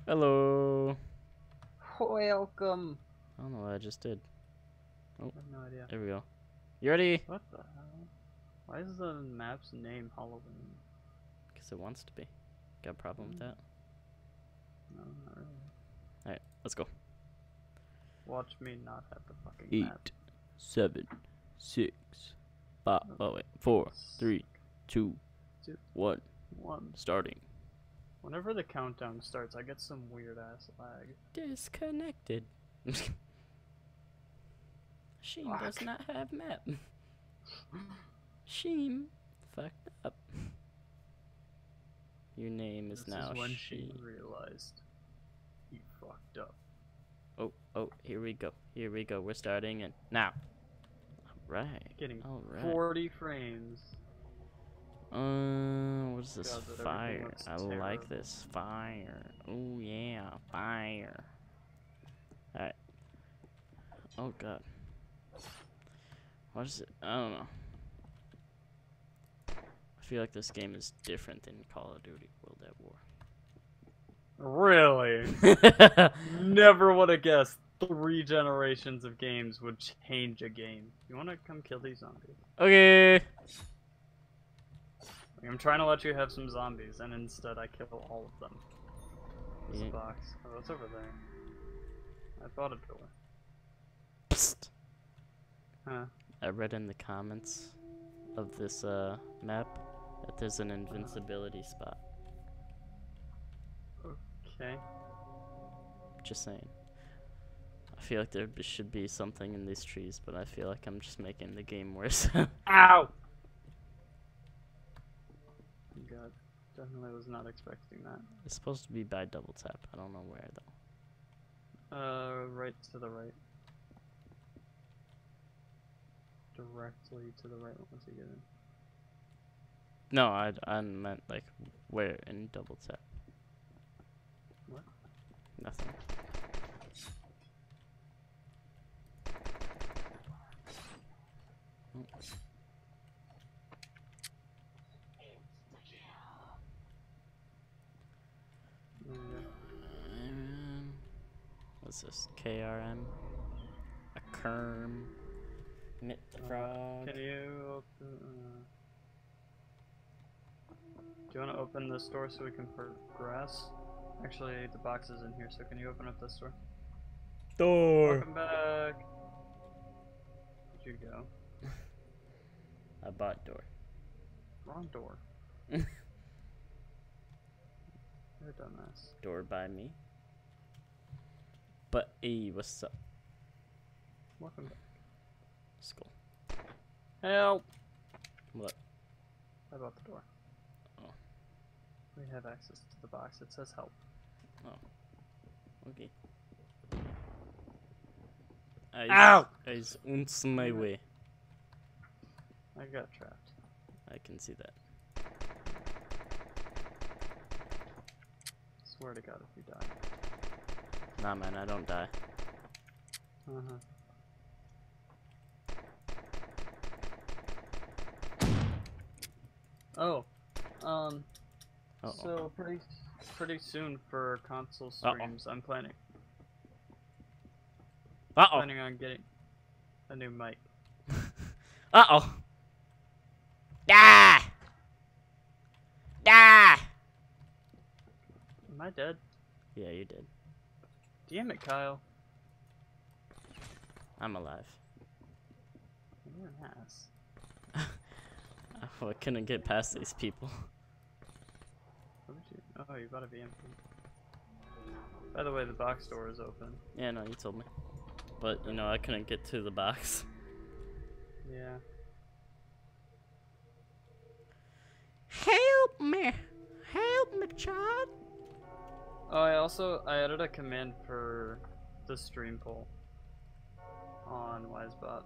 Hello. Welcome. I don't know what I just did. I have no idea. There we go. You ready? What the hell? Why is the map's name Halloween? Because it wants to be. Got a problem with that? No, not really. Alright, let's go. Watch me not have the fucking 8, map. 7, 6, 5. Oh, wait. 4, 3, 2, 1. 1. Starting. Whenever the countdown starts, I get some weird ass lag. Disconnected. Sheem does not have map. Sheem fucked up. Your name is This now is when Sheem. she realized he fucked up. Oh, here we go. Here we go. We're starting and now. Alright. Getting Alright. 40 frames. What is this? God, that everything Fire. looks I like terrible. this. Fire. Oh yeah, fire. Alright. Oh god. What is it? I don't know. I feel like this game is different than Call of Duty World at War. Really? Never would have guessed 3 generations of games would change a game. You wanna come kill these zombies? Okay. I'm trying to let you have some zombies, and instead I kill all of them. There's a Yeah. box. Oh, that's over there. I thought a door. Psst. Huh. I read in the comments of this map that there's an invincibility spot. Okay. Just saying. I feel like there should be something in these trees, but I feel like I'm just making the game worse. Ow! God, definitely was not expecting that. It's supposed to be by double tap. I don't know where though. Right to the right. Directly to the right once you get in. No, I meant like where in double tap. What? Nothing. What's this? KRM? A Kerm? Knit the frog? Can you open? Do you want to open this door so we can progress? Actually, the box is in here, so can you open up this door? Door! Welcome back! Where'd you go? I bought door. Wrong door. You're a dumbass. Door by me. But hey, what's up? Welcome back. Skull. Help! What? I bought the door. Oh. We have access to the box. It says help. Okay. Ow! Is uns my way. I got trapped. I can see that. Swear to God if you die. Nah, man, I don't die. Oh, Uh-oh. so pretty soon for console streams, I'm planning on getting a new mic. Uh-oh. Ah! Ah! Am I dead? Yeah, you did. Damn it, Kyle. I'm alive. You're an ass. Oh, I couldn't get past these people. What did you? Oh, you bought a VMP. By the way, the box door is open. Yeah, no, you told me. But, you know, I couldn't get to the box. Yeah. Help me! Help me, child! Oh, I added a command for the stream poll on Wisebot.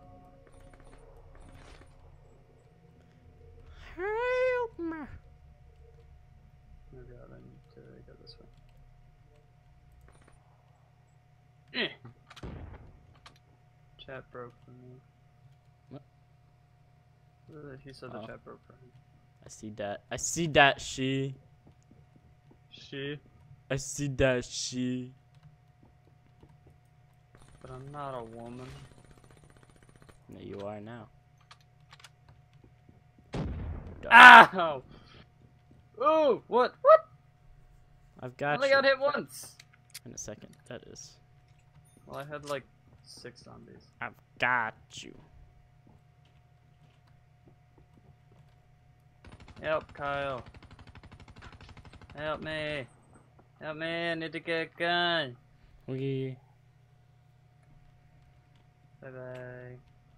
Help me! Oh god, I need to go this way. Chat broke for me. What? He said the chat broke for him. I see that. I see that, she. She? I see that shit. But I'm not a woman. No, you are now. Ow! Ooh! What? What? I've I got only you. got hit once! In a second, that is. Well, I had like 6 zombies. I've got you. Help, Kyle. Help me. Help me, I need to get a gun. We. Bye-bye.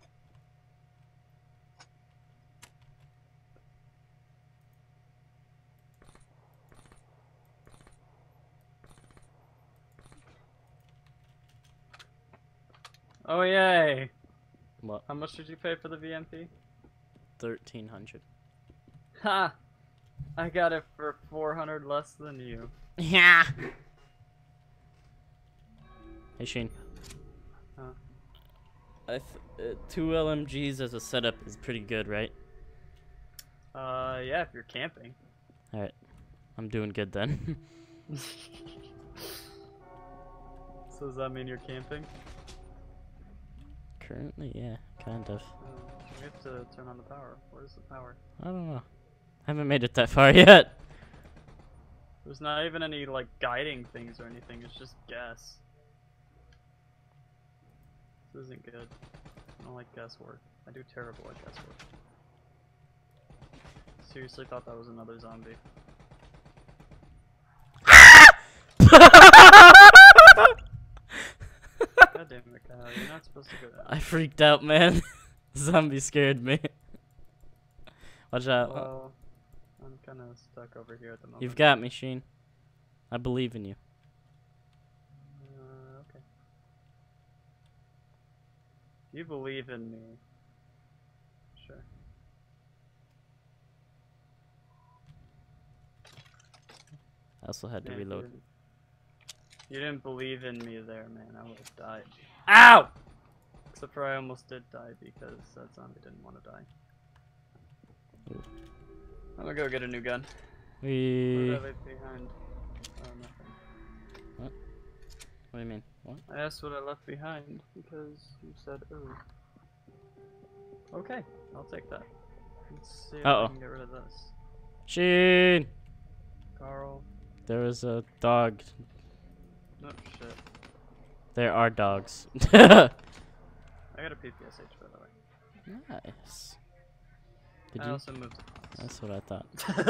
Oh, yay! What? How much did you pay for the VMP? 1,300. Ha! I got it for 400 less than you. Yeah. Hey Shane. Huh? 2 LMGs as a setup is pretty good, right? Yeah, if you're camping. All right, I'm doing good then. So does that mean you're camping? Currently, yeah, kind of. We have to turn on the power. Where's the power? I don't know. I haven't made it that far yet. There's not even any, like, guiding things or anything. It's just gas. This isn't good. I don't like guesswork. I do terrible at guesswork. Seriously thought that was another zombie. God damn it, Kyle. You're not supposed to go down. I freaked out, man. Zombie scared me. Watch out. Well, I'm kind of stuck over here at the moment. You've got me, Sheen. I believe in you. Okay. You believe in me. Sure. I also had to Man, reload. You didn't believe in me there, man. I would have died. Ow! Except for I almost did die because that zombie didn't want to die. Ooh. I'm gonna go get a new gun. What We. did I leave behind? Oh, nothing. What do you mean? What? I asked what I left behind because you said, ooh. Okay, I'll take that. Let's see if Uh-oh. I can get rid of this. Sheen! Carl. There was a dog. No shit. There are dogs. I got a PPSH, by the way. Nice. Did I you? also moved to That's what I thought.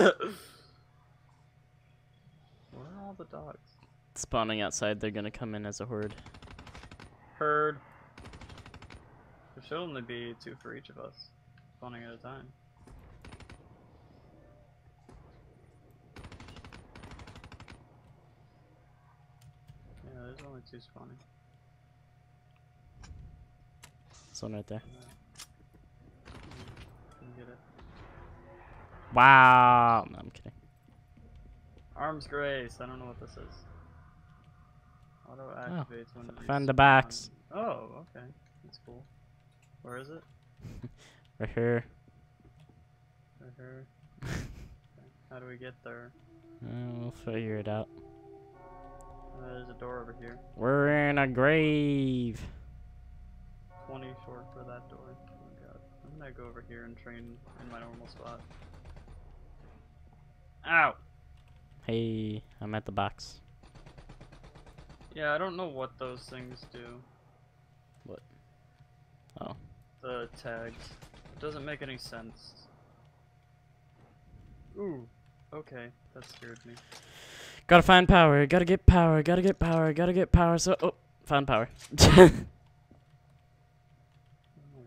Where are all the dogs? Spawning outside, they're gonna come in as a horde. Herd. There should only be 2 for each of us. Spawning at a time. Yeah, there's only 2 spawning. This one right there. Can you get it? Wow. No, I'm kidding. Arms grace. I don't know what this is. Auto activates when you Found the box. spawn. Oh, okay. That's cool. Where is it? Right here. Right here. Okay. How do we get there? We'll figure it out. There's a door over here. We're in a grave. 20 short for that door. Oh god. I'm gonna go over here and train in my normal spot. Ow! Hey, I'm at the box. Yeah, I don't know what those things do. What? Oh. The tags. It doesn't make any sense. Ooh. Okay, that scared me. Gotta find power. Gotta get power. Gotta get power. Gotta get power. So, oh, found power. Oh, nice.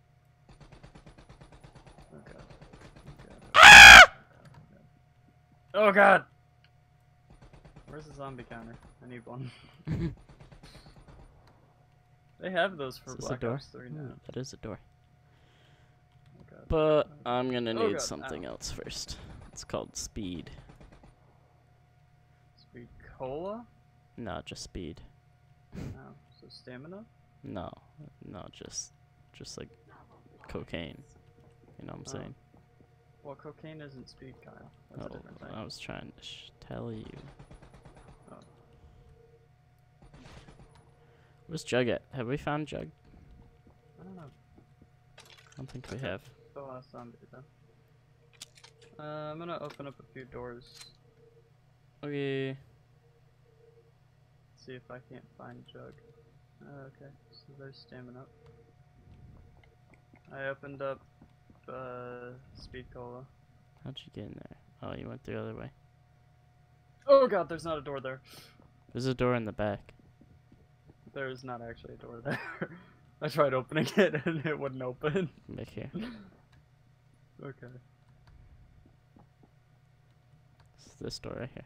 Oh god. Oh god. Oh god! Where's the zombie counter? I need one. They have those for Is this a Black door? Ops 3 now. That is a door. Oh god. But I'm gonna Oh need God, something ow. else first. It's called speed. Sweet cola? No, just speed. Oh, so stamina? No, no, just like cocaine. You know what I'm Oh. saying? Well, cocaine isn't speed, Kyle. That's a Oh, different thing. I was trying to tell you. Where's Jug at? Have we found Jug? I don't know. I don't think we have. The last zombie though. I'm gonna open up a few doors. Okay. See if I can't find Jug. Okay, so they're stamming up. I opened up Speed Cola. How'd you get in there? Oh, you went the other way. Oh god, there's not a door there. There's a door in the back. There's not actually a door there. I tried opening it and it wouldn't open. Back here. Okay. It's this door right here.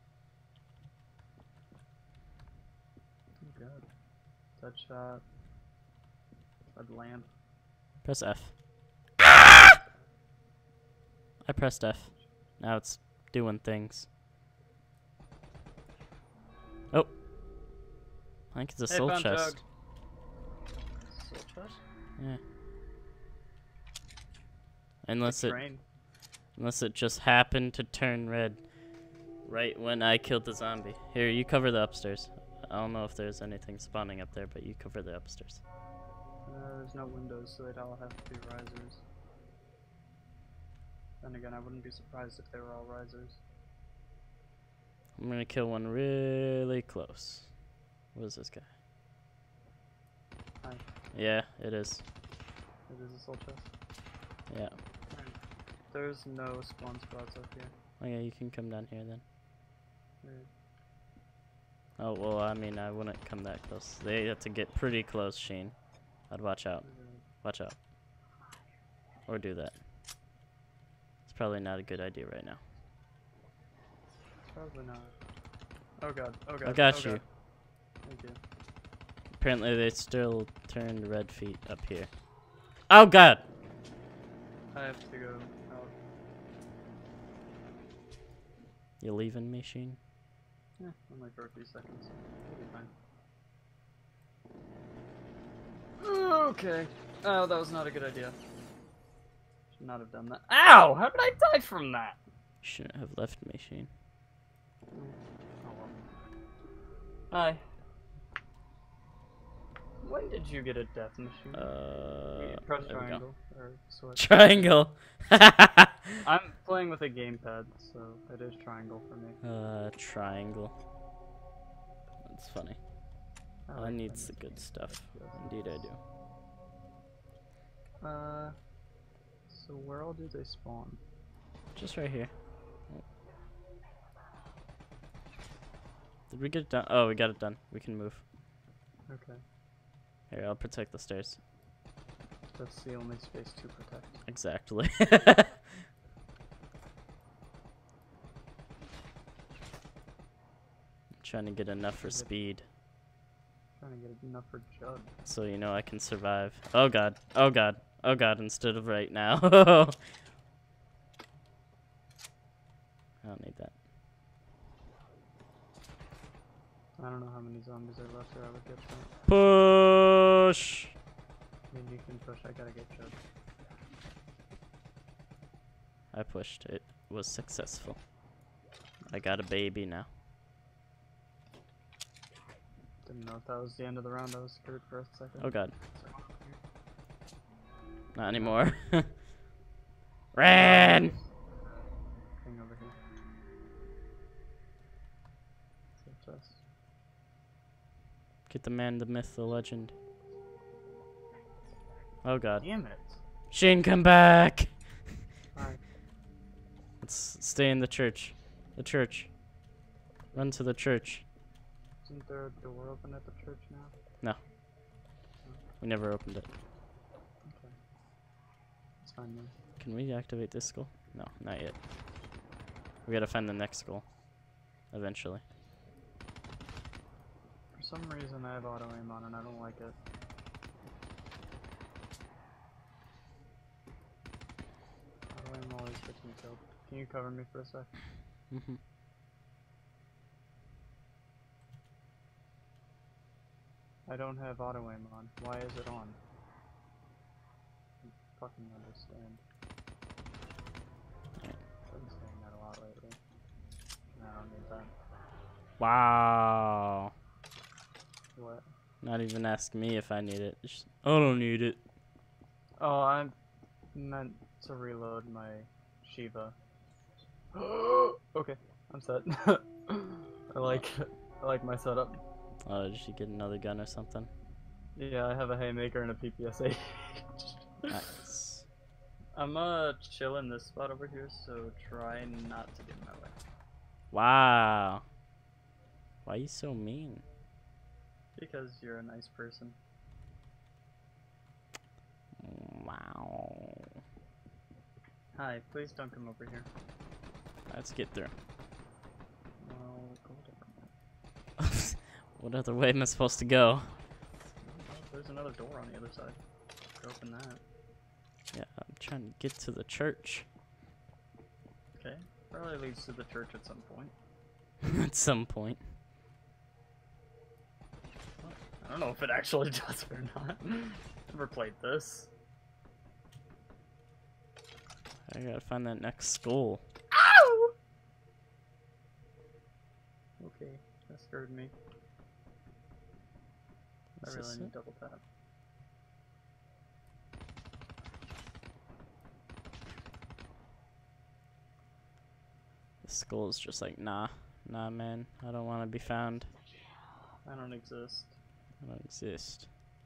Oh god. Touch shot. Red lamp. Press F. I pressed F. Now it's doing things. Oh. I think it's a Hey, soul found chest. Jug. Soul chest? Yeah. Unless The it train. unless it just happened to turn red right when I killed the zombie. Here, you cover the upstairs. I don't know if there's anything spawning up there, but you cover the upstairs. There's no windows, so they'd all have to be risers. Then again, I wouldn't be surprised if they were all risers. I'm gonna kill one really close. What is this guy? Hi. Yeah, it is. It is a soul chest. Yeah. There's no spawn spots up here. Oh yeah, you can come down here then. Weird. Oh, well, I mean, I wouldn't come that close. They have to get pretty close, Sheen. I'd watch out. Watch out. Or do that. It's probably not a good idea right now. Probably not. Oh god, oh god. I got oh you. God. Thank you. Apparently they still turned red feet up here. Oh god! I have to go out. You leaving me, Sheen? Yeah, only for a few seconds. It'll be fine. Okay. Oh, that was not a good idea. Should not have done that. Ow! How did I die from that? You shouldn't have left me, Sheen. Oh well. Hi. When did you get a death machine? Press There we go. triangle or switch. Triangle! I'm playing with a gamepad, so it is triangle for me. Triangle. That's funny. I like need things the good like stuff. this. Indeed I do. So where all do they spawn? Just right here. Oh. Did we get it done? Oh, we got it done. We can move. Okay. Here, I'll protect the stairs. That's the only space to protect. Exactly. Trying to get enough for speed, Trying to get enough for Jug. so you know I can survive. Oh god, oh god, oh god, instead of right now. I don't need that. I don't know how many zombies are left or I would get shot. Push! I mean, you can push, I gotta get Jug. I pushed, it was successful. I got a baby now. Didn't know if that was the end of the round, I was scared for a second. Oh god, not anymore. Ran! Thing over here. It's a chest. Get the man, the myth, the legend. Oh god. Damn it! Shane, come back! Hi. Let's stay in the church. The church. Run to the church. Isn't there a door open at the church now? We never opened it. Okay. It's fine then. Can we activate this skull? No, not yet. We gotta find the next skull. Eventually. For some reason I have auto aim on and I don't like it. Auto aim always gets me killed. Can you cover me for a sec? Mm-hmm. I don't have auto aim on. Why is it on? I don't fucking understand. I've been saying that a lot lately. I don't need that. Wow. What? Not even ask me if I need it. Just, I don't need it. Oh, I meant to reload my Shiva. Okay, I'm set. I like my setup. Oh, did you get another gun or something? Yeah, I have a haymaker and a PPSA. Nice. I'm chill in this spot over here, so try not to get in my way. Wow. Why are you so mean? Because you're a nice person. Wow. Hi, please don't come over here. Let's get through. Well, go a different way. What other way am I supposed to go? Oh, there's another door on the other side. Go open that. Yeah, I'm trying to get to the church. Okay, probably leads to the church at some point. At some point. I don't know if it actually does or not. Never played this. I gotta find that next skull. Ow! Okay, that scared me. I Is really this need it? double tap. The skull is just like, nah, man, I don't want to be found. I don't exist. I don't exist.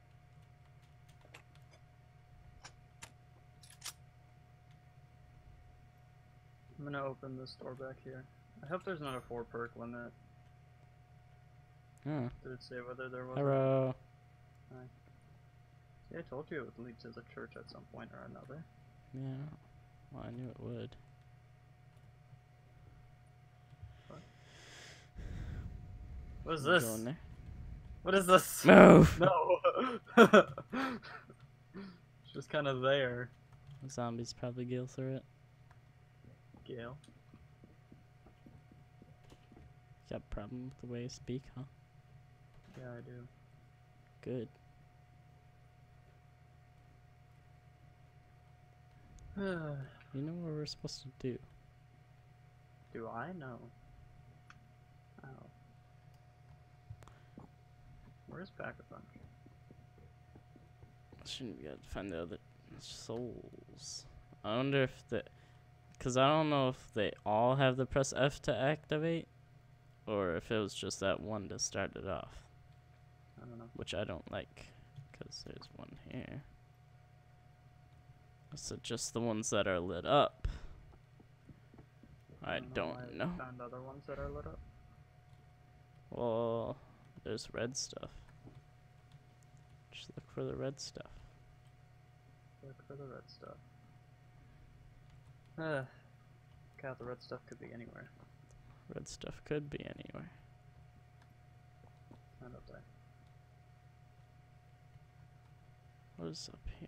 I'm gonna open this door back here. I hope there's not a 4 perk limit. Oh, Did it say whether there was? hello. See, I told you it would lead to the church at some point or another. Yeah, well, I knew it would. What is You this? going there? What is this? Move! No! It's just kind of there. Zombies probably go through it. Gale. Got a problem with the way you speak, huh? Yeah, I do. Good. You know what we're supposed to do? Do I know? Oh. Where's Pack-a-Punch? Shouldn't be able to find the other souls. I wonder if the... Because I don't know if they all have the press F to activate, or if it was just that one to start it off. I don't know. Which I don't like, because there's one here. So just the ones that are lit up. I why don't know. I found other ones that are lit up. Well, there's red stuff. Just look for the red stuff. Look for the red stuff. God, the red stuff could be anywhere. Red stuff could be anywhere. Not up there. What is up here?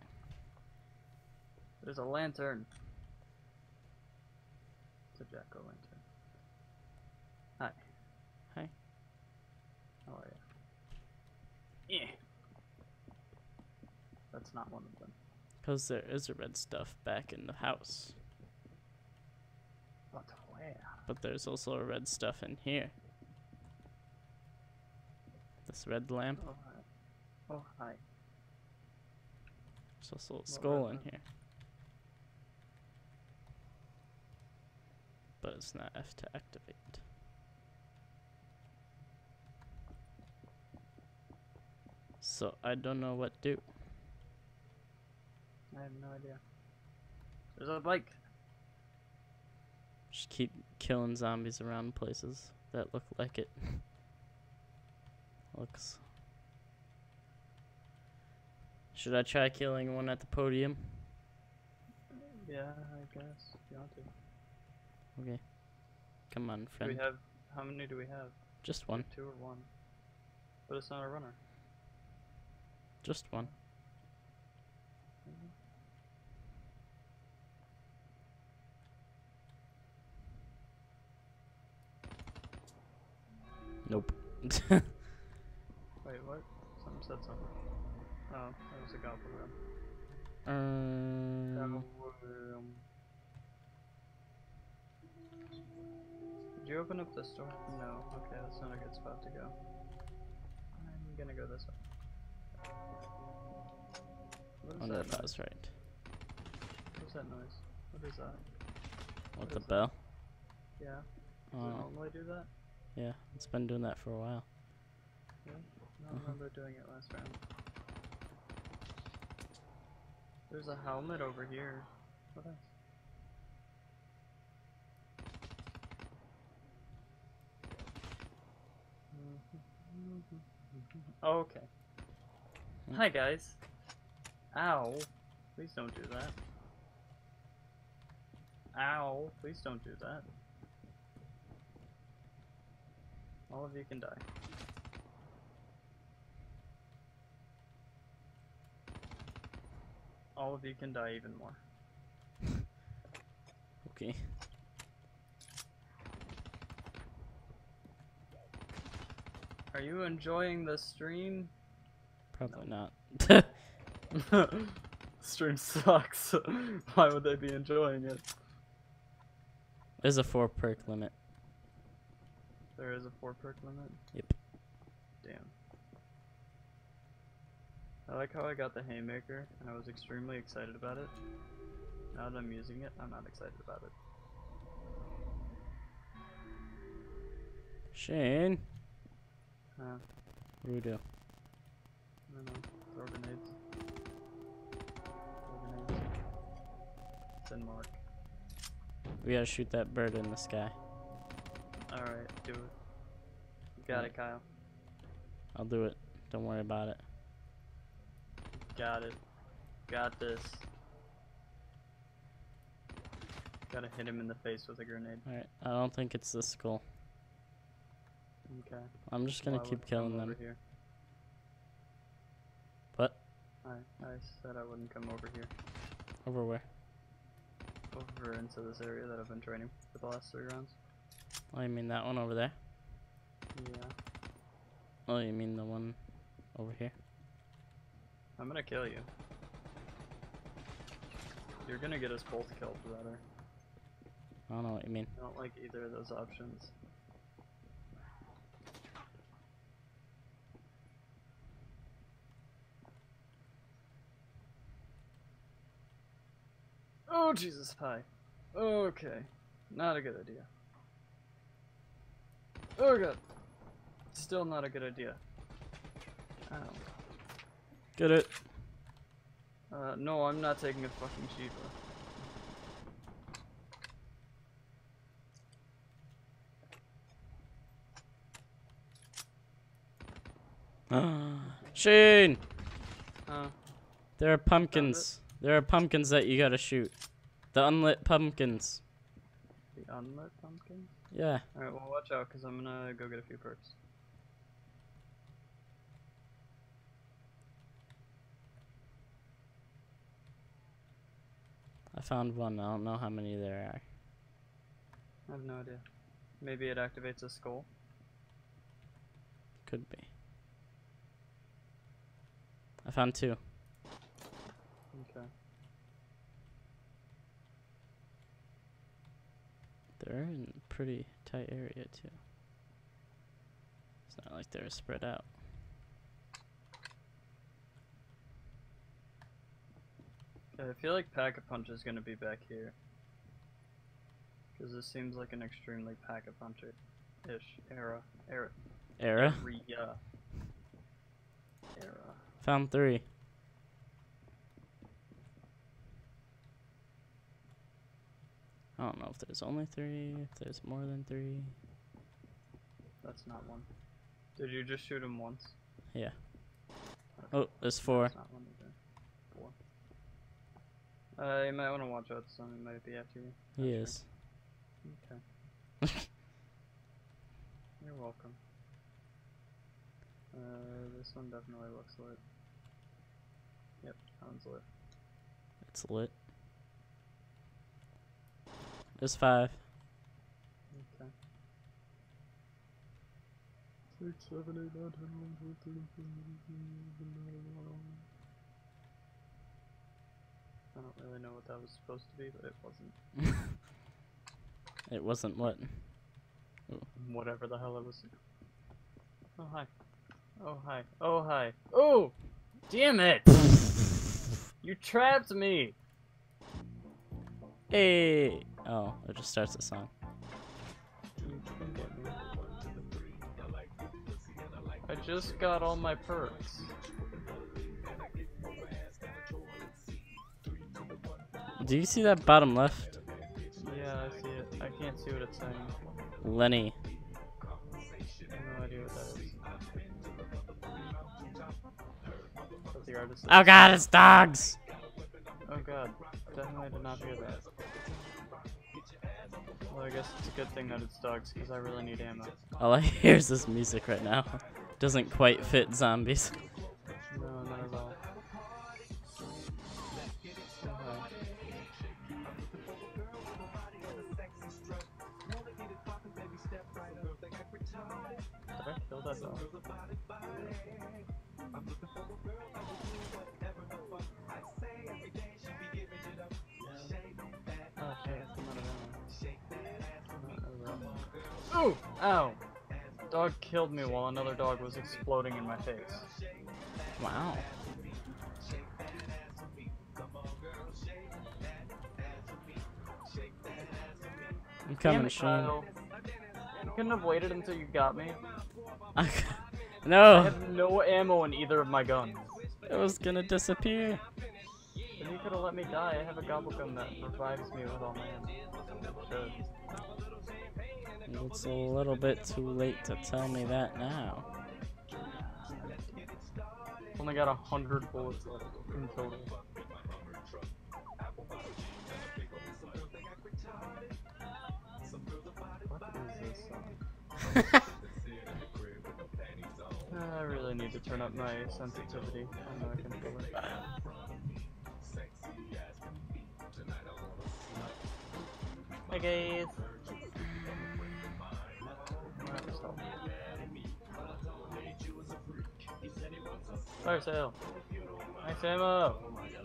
There's a lantern. It's a jack-o'-lantern. Hi. Hi. How are you? Yeah. That's not one of them. Because there is a red stuff back in the house. But where? But there's also a red stuff in here. This red lamp. Oh, hi. Oh, hi. There's also a What skull red in lamp? here. But it's not F to activate. So I don't know what to do. I have no idea. There's a bike. Just keep killing zombies around places that look like it. Looks. Should I try killing one at the podium? Yeah, I guess. If you want to. Okay. Come on, Do friend. we have... How many do we have? Just one. 2 or 1? But it's not a runner. Just one. Nope. Wait, what? Someone said something. Oh, that was a goblin room. Did you open up this door? No. Okay, that's not a good spot to go. I'm I'm gonna go this way. What I is wonder that if I noise? was right. What is that noise? What is that? What, What the is that? bell? Yeah. Does it Oh, normally do that? yeah. It's been doing that for a while. Yeah. I don't remember doing it last round. There's a helmet over here. What else? Oh, okay. Hi guys. Ow. Please don't do that. Ow. Please don't do that. All of you can die. All of you can die even more. Okay. Are you enjoying the stream? Probably not. Stream sucks. Why would they be enjoying it? There's a 4 perk limit. There is a 4 perk limit? Yep. Damn. I like how I got the haymaker and I was extremely excited about it. Now that I'm using it, I'm not excited about it. Shane, Huh. what do we do? I don't know. Throw grenades. Throw grenades. Send mark. We gotta shoot that bird in the sky. Alright, do it. You got it, Kyle. I'll do it. Don't worry about it. Got it. Got this. Gotta hit him in the face with a grenade. Alright, I don't think it's the skull. Okay. I'm just gonna Why keep wouldn't I come killing over them. here? What? I said I wouldn't come over here. Over where? Over into this area that I've been training for the last 3 rounds. Oh, you mean that one over there? Yeah. Oh, you mean the one over here? I'm gonna kill you. You're gonna get us both killed, rather. I don't know what you mean. I don't like either of those options. Oh, Jesus, hi. Okay. Not a good idea. Oh, God. Still not a good idea. Ow. Get it. No, I'm not taking a fucking Shiva. Shane! Huh? There are pumpkins. There are pumpkins that you gotta shoot. The unlit pumpkins. The unlit pumpkin? Yeah. Alright, well watch out, because I'm gonna go get a few perks. I found one. I don't know how many there are. I have no idea. Maybe it activates a skull? Could be. I found 2. Okay. They're in a pretty tight area too. It's not like they're spread out. Okay, I feel like Pack-a-Punch is gonna be back here. Because this seems like an extremely Pack-a-Puncher-ish era. Era? Area. Found 3. I don't know if there's only 3, if there's more than 3. That's not one. Did you just shoot him once? Yeah. Okay. Oh, there's 4. That's not one either. 4. You might want to watch out, someone might be after you. He Not is. sure. Okay. You're welcome. This one definitely looks lit. Yep, that one's lit. It's lit. There's 5. Okay. 6, 7, 8, 9, 10, 11, 12, 13, 14, I don't really know what that was supposed to be, but it wasn't. It wasn't what? Whatever the hell it was. Oh, hi. Oh, hi. Oh, hi. Oh! Damn it! You trapped me! Hey! Oh, it just starts the song. You couldn't get me. I just got all my perks. Do you see that bottom left? Yeah, I see it. I can't see what it's saying. Lenny. I have no idea what that is. But the artist Oh is- god, it's dogs! Oh god. Definitely did not hear that. Well, I guess it's a good thing that it's dogs, because I really need ammo. All I hear is this music right now. Doesn't quite fit zombies. No, not at all. Okay. Did I kill that dog? Oh shit, I'm out of ammo. Ooh! Ow! Dog killed me while another dog was exploding in my face. Wow. I'm coming, Damn it, Shane. Kyle. You couldn't have waited until you got me. I No! have no ammo in either of my guns. It was gonna disappear. Then you could have let me die. I have a gobble gun that revives me with all my ammo. It should. It's a little bit too late to tell me that now. Only got 100 bullets left in total. What is this song? I really need to turn up my sensitivity. I know I can feel it. Hi guys. Fire sale. Nice ammo.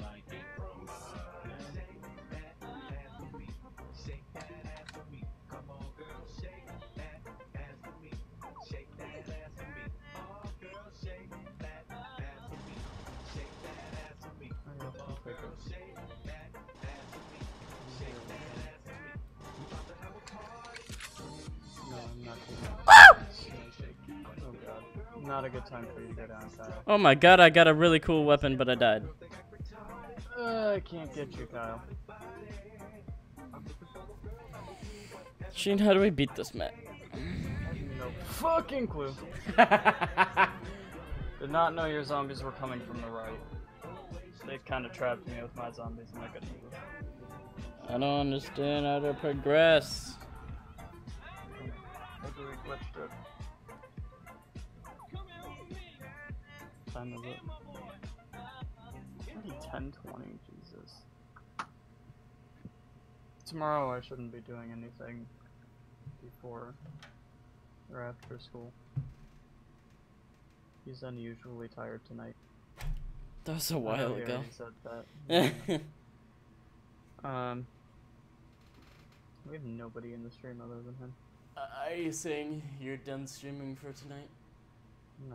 No, I'm not doing that. Oh god. Not a good time for you to go down, Kyle. Oh my god, I got a really cool weapon, but I died. I can't get you, Kyle. Sheen, how do we beat this map? No fucking clue. Did not know your zombies were coming from the right. They kind of trapped me with my zombies and I couldn't move. I don't understand how to progress. Maybe we glitched it. Time is it? It's already 10:20, Jesus. Tomorrow I shouldn't be doing anything before or after school. He's unusually tired tonight. That was a I while know he ago. already said that. We have nobody in the stream other than him. Are you saying you're done streaming for tonight? No.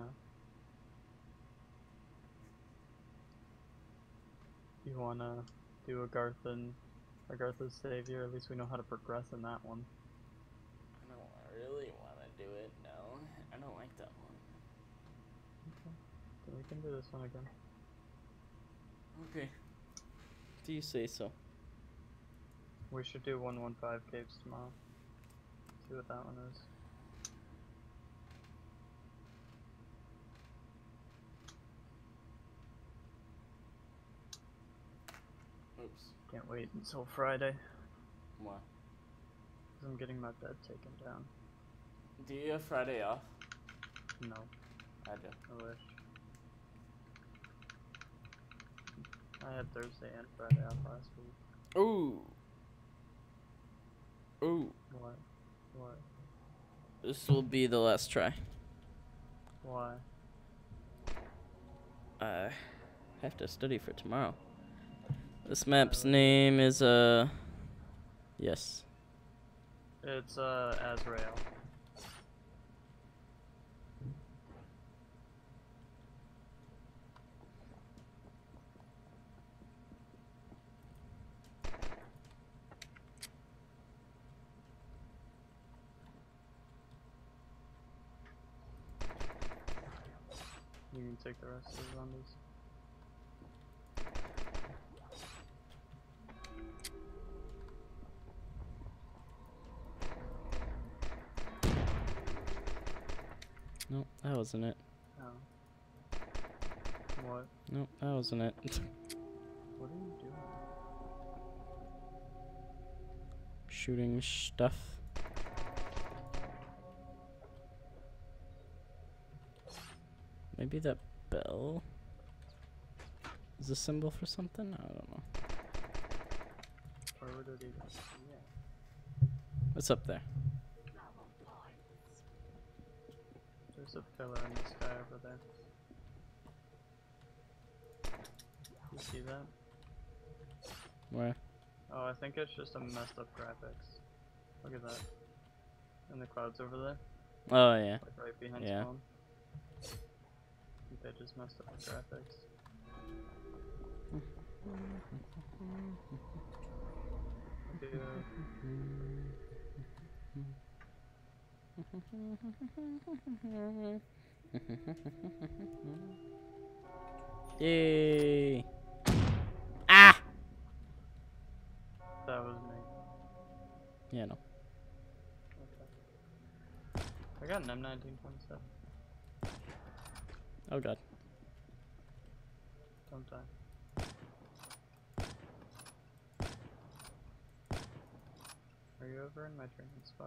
You wanna do a Gartha's Savior? At least we know how to progress in that one. I don't really want to do it, no. I don't like that one. Okay. Then we can do this one again. Okay. Do you say so? We should do 115 caves tomorrow. See what that one is. Oops. Can't wait until Friday. Why? 'Cause I'm getting my bed taken down. Do you have Friday off? No, I do. I wish. I had Thursday and Friday off last week. Ooh. Ooh. What? What? This will be the last try. Why? I have to study for tomorrow. This map's name is, yes. It's, Azrael. You can take the rest of the zombies. Nope, that wasn't it. Oh. What? Nope, that wasn't it. What are you doing? Shooting stuff. Maybe that bell is a symbol for something? I don't know. Or would it even? Yeah. What's up there? There's a pillar in the sky over there. You see that? Where? Oh, I think it's just a messed up graphics. Look at that. And the clouds over there, Oh, yeah. like right behind Yeah. spawn. I think they just messed up the graphics. Yay! Ah! That was me. Yeah, no. Okay. I got an M1927. Oh god. Don't die. Are you over in my training spot?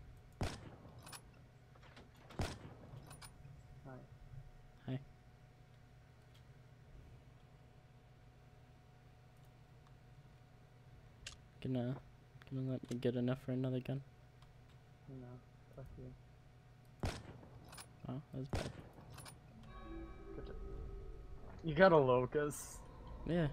Hi. Hi. Gonna let me get enough for another gun? No, fuck you. Oh, that was bad. Good job. You got a locust. Yeah.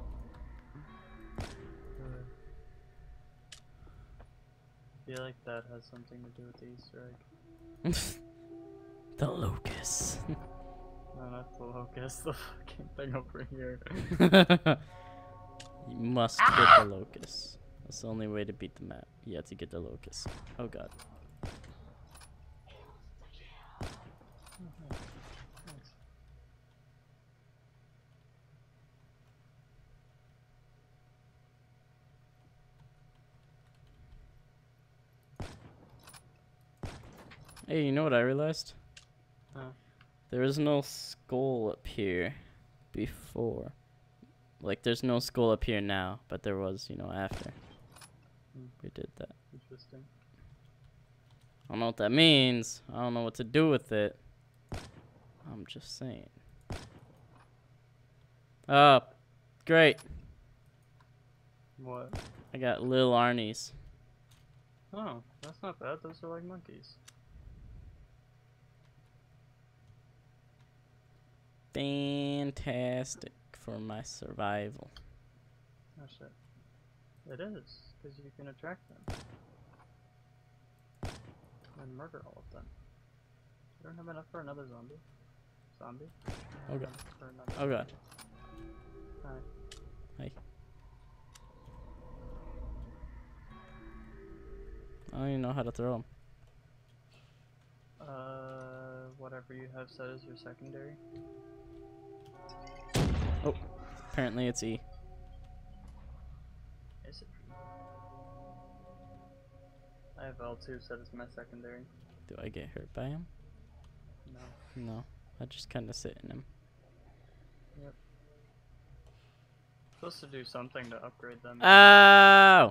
I feel like that has something to do with the Easter egg. The locust. No, not the locust, the fucking thing over here. You must get the locust. That's the only way to beat the map. You have to get the locust. Oh god. Thanks. Hey, you know what I realized? Huh. There was no skull up here before. Like, there's no skull up here now, but there was, you know, after we did that. Interesting. I don't know what that means. I don't know what to do with it. I'm just saying. Oh, great. What? I got Lil Arnie's. Oh, that's not bad. Those are like monkeys. Fantastic for my survival. Oh shit. It is, because you can attract them. And murder all of them. You don't have enough for another zombie? Zombie? Okay. For another Oh god. Hi. Hi. I don't even know how to throw them. Whatever you have set as your secondary. Oh, apparently it's E. Is it? I have L2 set as my secondary. Do I get hurt by him? No. No. I just kind of sit in him. Yep. Supposed to do something to upgrade them. Oh!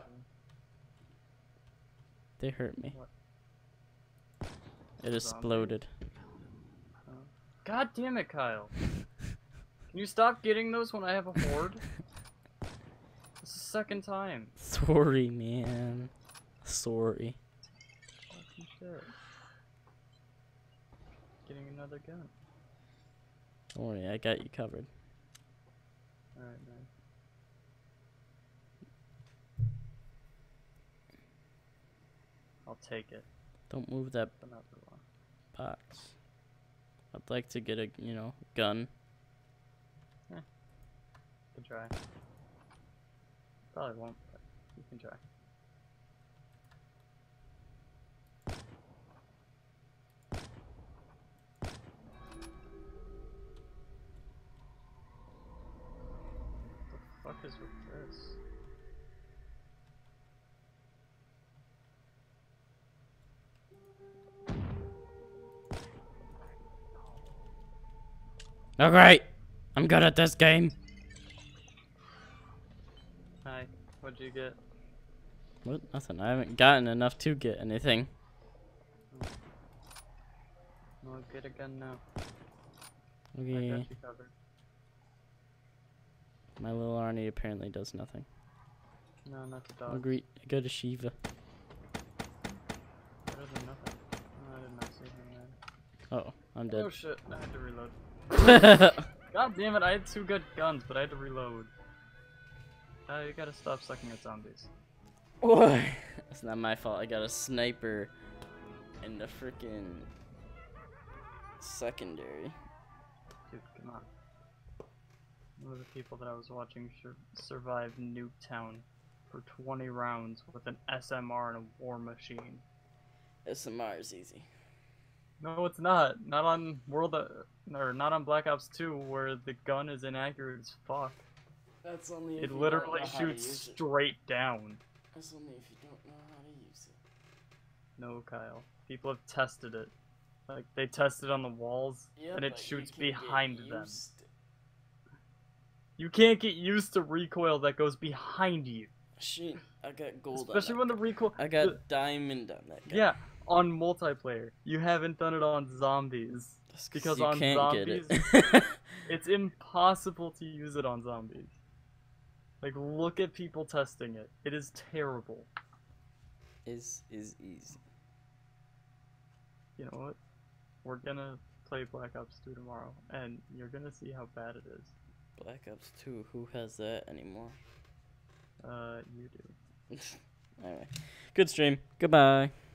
They hurt me. What? It exploded. God damn it, Kyle. Can you stop getting those when I have a horde? It's the second time. Sorry, man. Sorry. Fucking shit. Getting another gun. Don't worry, I got you covered. Alright, man. I'll take it. Don't move that Another one. box. I'd like to get a, you know, gun. Good try. Probably won't, but you can try. is with this? Alright, I'm good at this game. Hi, what'd you get? What? Nothing. I haven't gotten enough to get anything. Well, get again now. I Okay. got you covered. My little Arnie apparently does nothing. No, not the dog. Agree. Go to Shiva. Better than nothing. Oh, I did not see him there. Oh, I'm dead. Oh shit, I had to reload. God damn it, I had 2 good guns, but I had to reload. You gotta stop sucking at zombies. It's not my fault. I got a sniper in the freaking secondary. Dude, come on. One of the people that I was watching survived Nuketown for 20 rounds with an SMR and a war machine. SMR is easy. No, it's not. Not on not on Black Ops 2, where the gun is inaccurate as fuck. That's only if It you literally don't know how to shoots use it. straight down. That's only if you don't know how to use it. No, Kyle. People have tested it. Like, they tested on the walls, Yeah, and it but shoots you can get behind them. used. You can't get used to recoil that goes behind you. Shit, I got gold Especially on when that the recoil... guy. I got diamond on that guy. Yeah, on multiplayer. You haven't done it on zombies. That's Because you on can't zombies, get it. it's impossible to use it on zombies. Like, look at people testing it. It is terrible. is easy. You know what? We're gonna play Black Ops 2 tomorrow, and you're gonna see how bad it is. Black Ops 2, who has that anymore? You do. Anyway, good stream. Goodbye.